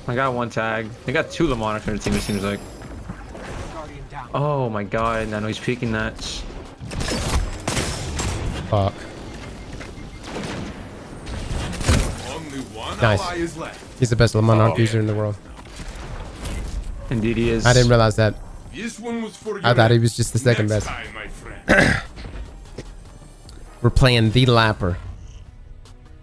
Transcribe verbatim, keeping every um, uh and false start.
I got one tag. They got two Lemonics on their team, it seems like. Oh my god, I know he's peeking that. Fuck. Nice. He's the best Lemonic oh, user yeah. in the world. Indeed he is. I didn't realize that. This one was for I thought he was just the second best. We're playing the Lapper.